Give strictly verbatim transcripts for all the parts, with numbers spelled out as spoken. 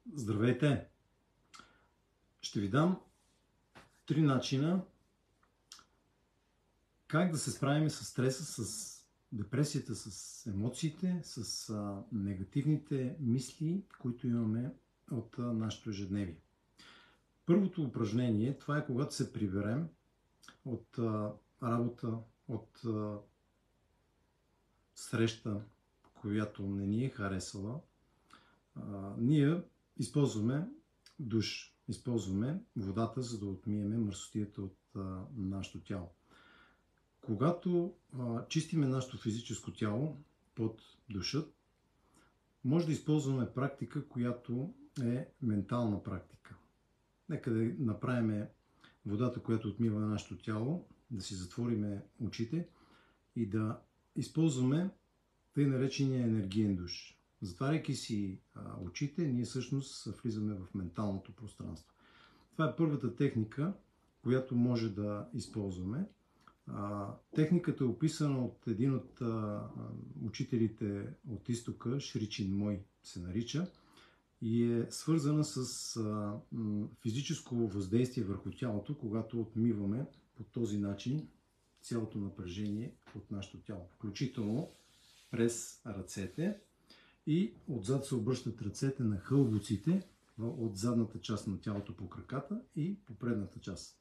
Здравейте! Ще ви дам три начина как да се справим с стреса, с депресията, с емоциите, с а, негативните мисли, които имаме от а, нашето ежедневие. Първото упражнение, това е когато се приберем от а, работа, от а, среща, която не ни е харесала. А, ние използваме душ. Използваме водата, за да отмиеме мърсотията от а, нашето тяло. Когато а, чистиме нашето физическо тяло под душа, може да използваме практика, която е ментална практика. Нека да направим водата, която отмива нашето тяло, да си затвориме очите и да използваме тъй наречения енергиен душ. Затваряйки си а, очите, ние всъщност влизаме в менталното пространство. Това е първата техника, която може да използваме. А, техниката е описана от един от а, учителите от изтока, Шри Чинмой се нарича, и е свързана с а, м, физическо въздействие върху тялото, когато отмиваме по този начин цялото напрежение от нашето тяло, включително през ръцете. И отзад се обръщат ръцете на хълбоците от задната част на тялото по краката и по предната част.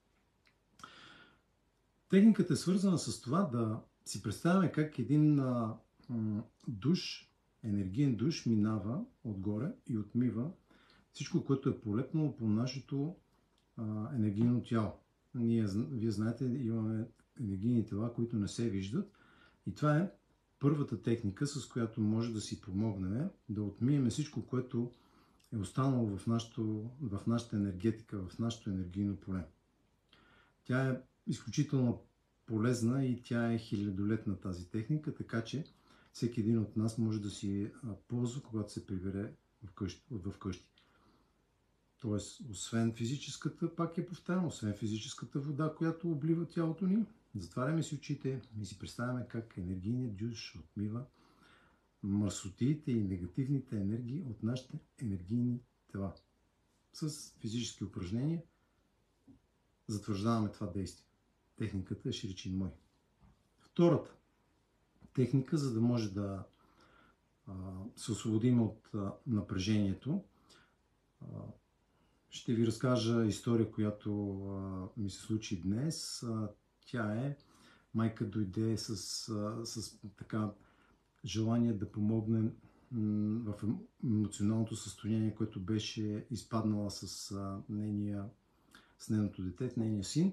Техниката е свързана с това да си представяме как един а, м, душ, енергиен душ минава отгоре и отмива всичко, което е полепнало по нашето а, енергийно тяло. Ние, вие знаете, имаме енергийни тела, които не се виждат, и това е първата техника, с която може да си помогнем да отмием всичко, което е останало в, нашото, в нашата енергетика, в нашето енергийно поле. Тя е изключително полезна и тя е хилядолетна, тази техника, така че всеки един от нас може да си ползва, когато се прибере в къщи. Тоест, освен физическата, пак я повтарям, освен физическата вода, която облива тялото ни, затваряме си очите и си представяме как енергийният душ отмива мърсотиите и негативните енергии от нашите енергийни тела. С физически упражнения затвърждаваме това действие. Техниката е Шри Чинмой. Втората техника, за да може да а, се освободим от а, напрежението, а, ще ви разкажа история, която а, ми се случи днес. А, тя е, майка дойде с, а, с така желание да помогне м, в емоционалното състояние, което беше изпаднала с, а, нейния, с нейното дете, нейния син.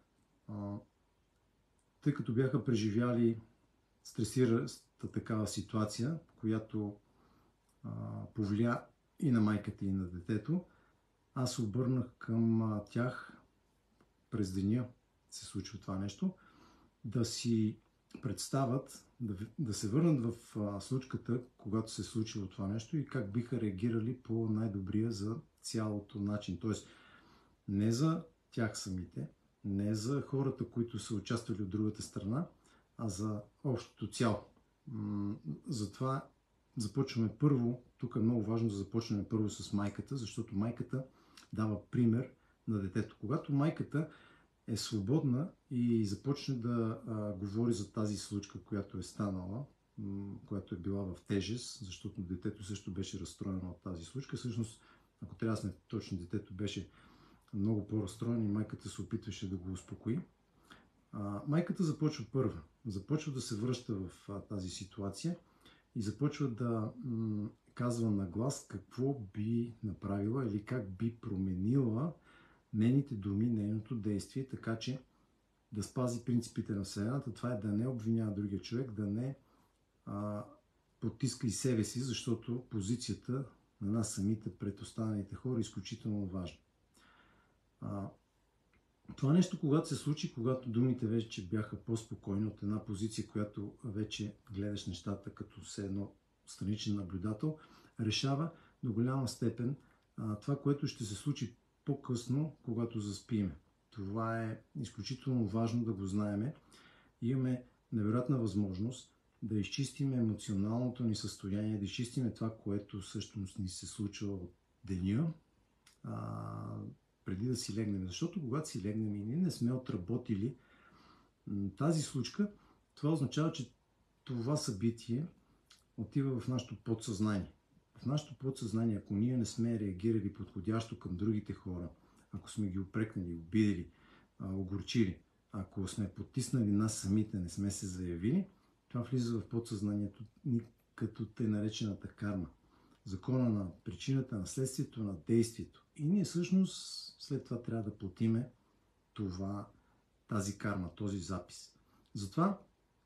А, тъй като бяха преживяли стресираща такава ситуация, която а, повлия и на майката, и на детето, аз се обърнах към а, тях през деня, се случва това нещо, да си представят, да, да се върнат в а, случката, когато се е случило това нещо и как биха реагирали по най-добрия за цялото начин. Тоест, не за тях самите, не за хората, които са участвали от другата страна, а за общото цяло. Затова започваме първо, тук е много важно да започнем първо с майката, защото майката дава пример на детето. Когато майката е свободна и започне да а, говори за тази случка, която е станала, м- която е била в тежест, защото детето също беше разстроено от тази случка. Всъщност, ако трябва да сме точно, детето беше много по-разстроен и майката се опитваше да го успокои. А, майката започва първа. Започва да се връща в а, тази ситуация и започва да м- казва на глас какво би направила или как би променила нейните думи, нейното действие, така че да спази принципите на Вселената. Това е да не обвинява другия човек, да не а, потиска и себе си, защото позицията на нас самите пред останалите хора е изключително важна. А, това нещо, когато се случи, когато думите вече бяха по-спокойни от една позиция, която вече гледаш нещата като все едно страничен наблюдател, решава до голяма степен а, това, което ще се случи по-късно, когато заспиме. Това е изключително важно да го знаем. Имаме невероятна възможност да изчистим емоционалното ни състояние, да изчистим това, което всъщност ни се случва от деня, а, преди да си легнем. Защото когато си легнем и ние не сме отработили тази случка, това означава, че това събитие отива в нашето подсъзнание. В нашето подсъзнание, ако ние не сме реагирали подходящо към другите хора, ако сме ги упрекнали, обидели, огорчили, ако сме потиснали нас самите, не сме се заявили, това влиза в подсъзнанието ни като тъй наречената карма. Закона на причината, на следствието, на действието. И ние всъщност след това трябва да платиме това, тази карма, този запис. Затова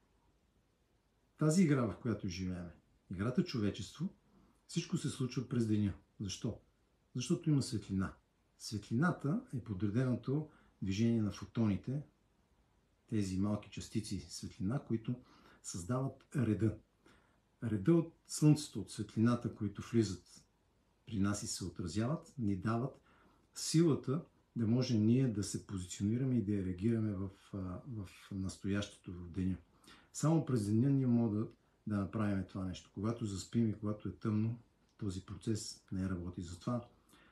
тази игра, в която живеем, играта човечество, всичко се случва през деня. Защо? Защото има светлина. Светлината е подреденото движение на фотоните, тези малки частици светлина, които създават реда. Реда от Слънцето, от светлината, които влизат при нас и се отразяват, ни дават силата да може ние да се позиционираме и да реагираме в, в настоящето, в деня. Само през деня ние можем да, да направим това нещо. Когато заспим и когато е тъмно, този процес не работи. Затова,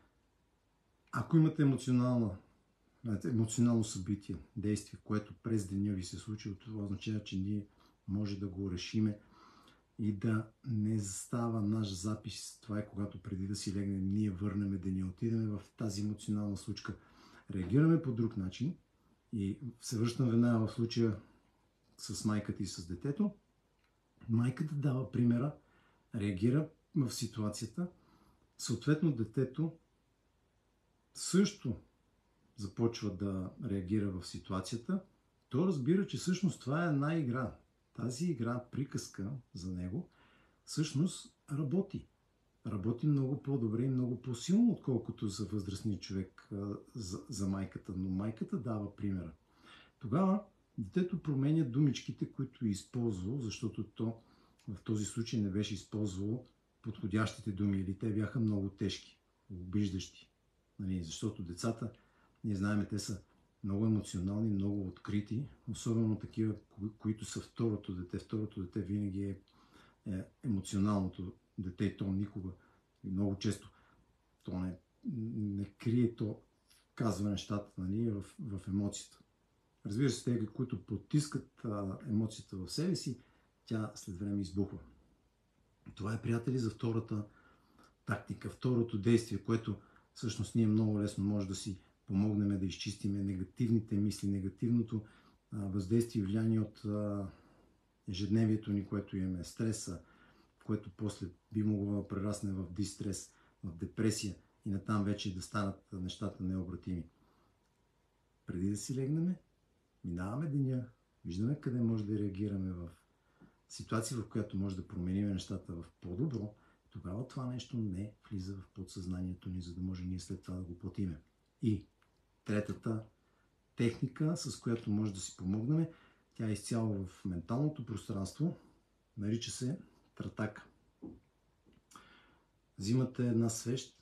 ако имате емоционално, емоционално събитие, действие, което през деня ви се случи, това означава, че ние може да го решиме и да не става наш запис. Това е когато преди да си легнем, ние върнем деня, отидем в тази емоционална случка, реагираме по друг начин и се връщам веднага в случая с майката и с детето. Майката дава примера, реагира в ситуацията, съответно детето също започва да реагира в ситуацията. То разбира, че всъщност това е една игра. Тази игра, приказка за него, всъщност работи. Работи много по-добре и много по-силно, отколкото за възрастния човек, за, за майката. Но майката дава примера. Тогава детето променя думичките, които е използвало, защото то в този случай не беше използвало подходящите думи или те бяха много тежки, обиждащи. Нали, защото децата, ние знаем, те са много емоционални, много открити, особено такива, които са второто дете. Второто дете винаги е, е емоционалното дете и то никога, и много често, то не, не крие, то казва нещата, нали, в, в емоцията. Разбира се, те, които потискат а, емоцията в себе си, тя след време избухва. Това е, приятели, за втората тактика, второто действие, което всъщност ние много лесно може да си помогнем да изчистиме негативните мисли, негативното а, въздействие и влияние от а, ежедневието ни, което имаме, стреса, което после би могло да прерасне в дистрес, в депресия и натам вече да станат нещата необратими. Преди да си легнем, минаваме деня, виждаме къде може да реагираме в ситуация, в която може да променим нещата в по-добро, тогава това нещо не влиза в подсъзнанието ни, за да може ние след това да го платиме. И третата техника, с която може да си помогнем, тя е изцяло в менталното пространство, нарича се тратака. Взимате една свещ,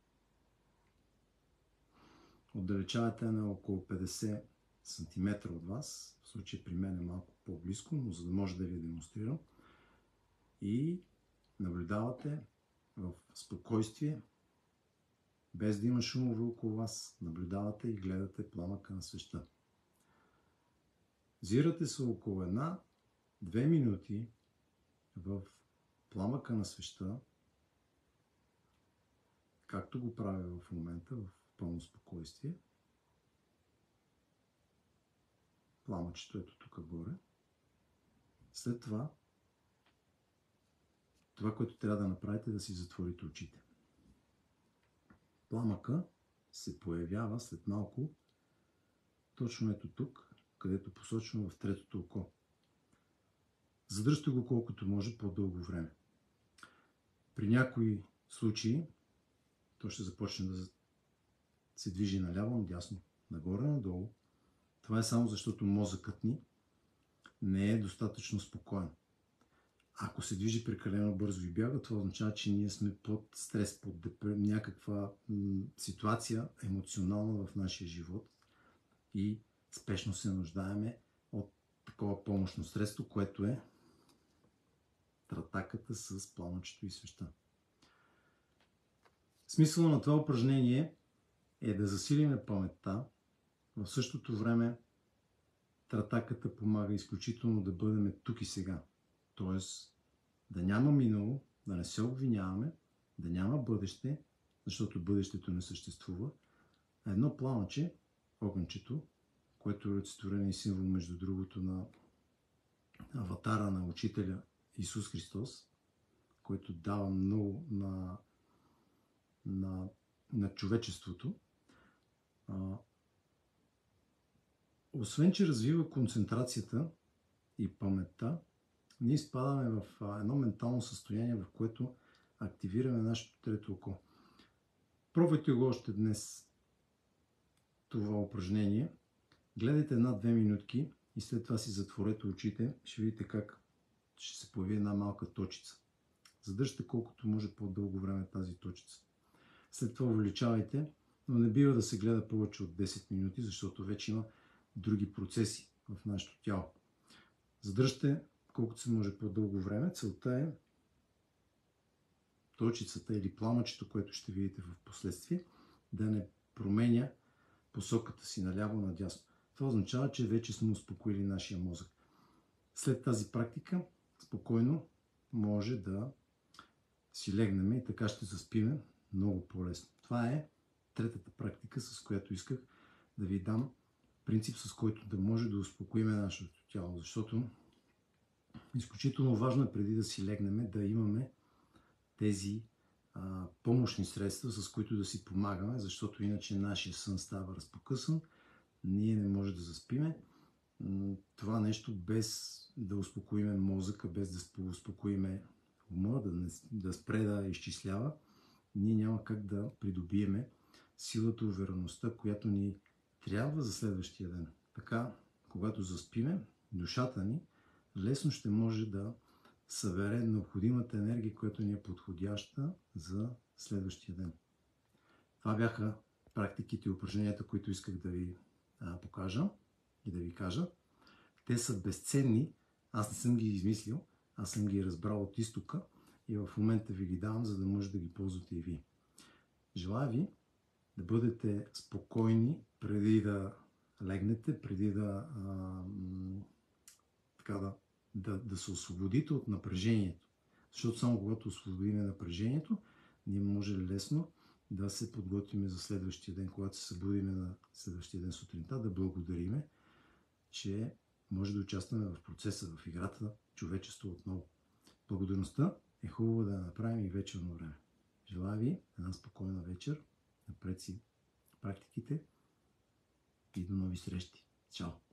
отдалечавате на около петдесет сантиметра от вас, в случай при мен е малко по-близко, но за да може да ви демонстрирам, и наблюдавате в спокойствие, без да има шумове около вас, наблюдавате и гледате пламъка на свещта. Взирате се около една-две минути в пламъка на свещта, както го правя в момента, в пълно спокойствие. Пламъчето ето тук горе. След това, това, което трябва да направите, е да си затворите очите. Пламъка се появява след малко, точно ето тук, където посочвам в третото око. Задръжте го колкото може по-дълго време. При някои случаи то ще започне да се движи наляво, надясно, нагоре, надолу. Това е само защото мозъкът ни не е достатъчно спокоен. Ако се движи прекалено бързо и бяга, това означава, че ние сме под стрес, под депр... някаква м- ситуация емоционална в нашия живот и спешно се нуждаеме от такова помощно средство, което е тратаката с пламъчето и свещта. Смисълът на това упражнение е да засилим паметта. В същото време тратаката помага изключително да бъдем тук и сега. Тоест да няма минало, да не се обвиняваме, да няма бъдеще, защото бъдещето не съществува. Едно пламъче, огънчето, което е олицетворение и символ, между другото, на аватара на учителя Исус Христос, който дава много на, на, на човечеството. А, освен, че развива концентрацията и паметта, ние изпадаме в едно ментално състояние, в което активираме нашето трето око. Пробвайте го още днес това упражнение. Гледайте една-две минутки и след това си затворете очите. Ще видите как ще се появи една малка точица. Задържте колкото може по-дълго време тази точица. След това увеличавайте, но не бива да се гледа повече от десет минути, защото вече има други процеси в нашето тяло. Задържте колкото се може по-дълго време. Целта е точицата или пламъчето, което ще видите в последствие, да не променя посоката си наляво-надясно. Това означава, че вече сме успокоили нашия мозък. След тази практика спокойно може да си легнем и така ще заспиме много по-лесно. Това е третата практика, с която исках да ви дам принцип, с който да може да успокоим нашето тяло, защото изключително важно е преди да си легнем да имаме тези а, помощни средства, с които да си помагаме, защото иначе нашия сън става разпокъсан, ние не може да заспиме. Това нещо без да успокоиме мозъка, без да успокоиме ума, да, не, да спре да изчислява, ние няма как да придобиеме силата, увереността, която ни трябва за следващия ден. Така, когато заспиме, душата ни лесно ще може да събере необходимата енергия, която ни е подходяща за следващия ден. Това бяха практиките и упражненията, които исках да ви а, покажа и да ви кажа. Те са безценни. Аз не съм ги измислил, аз съм ги разбрал от изтока и в момента ви ги давам, за да може да ги ползвате и вие. Желая ви да бъдете спокойни преди да легнете, преди да, а, така да, да, да се освободите от напрежението. Защото само когато освободим напрежението, ние може лесно да се подготвим за следващия ден, когато се събудим на следващия ден сутринта, да благодариме, че може да участваме в процеса, в играта на човечество отново. Благодарността е хубаво да я направим и вечерно време. Желая ви една спокойна вечер, напред си практиките и до нови срещи. Чао!